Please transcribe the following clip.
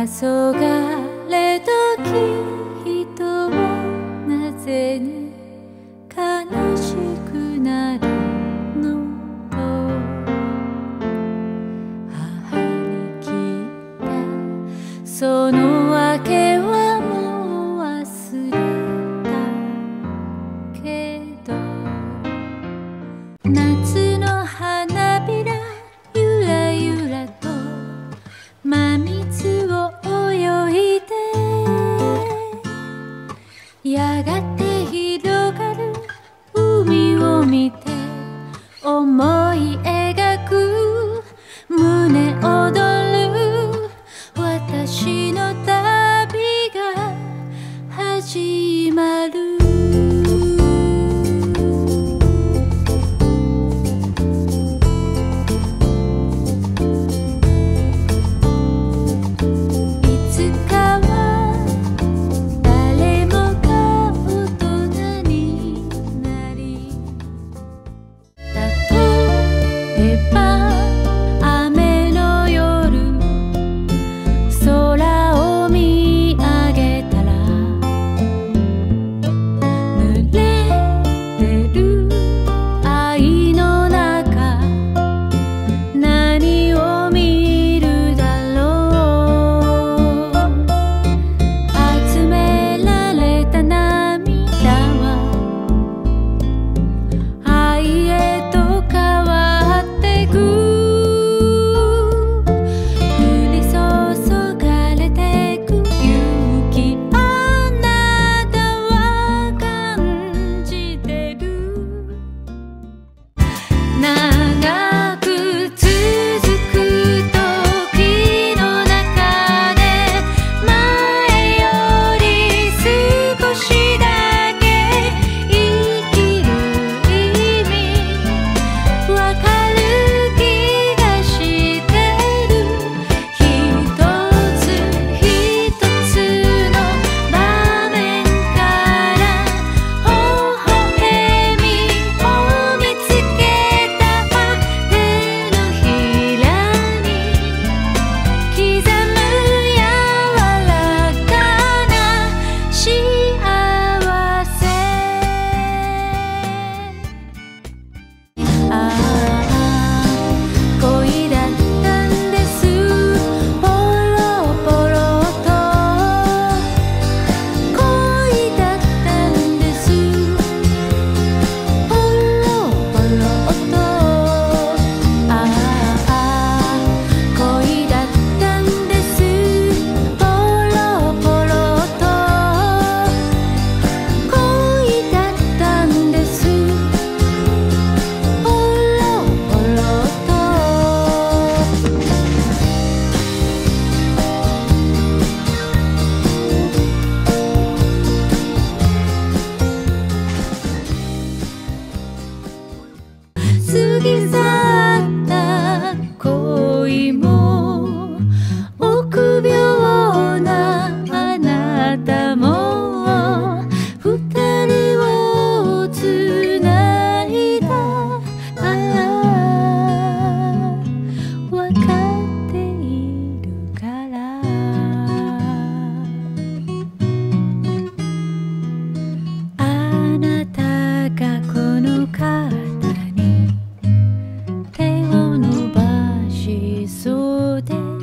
れ時人をなぜに悲しくなるのと母に聞いたその訳はもう忘れたけど夏の花びらゆらゆらと真水を泳いでやがて広がる海を見て思い描く胸躍る私の旅が始まる過ぎ去った恋も臆病なあなたも二人をつないだわかっているからあなたがこの肩に手を伸ばしそうで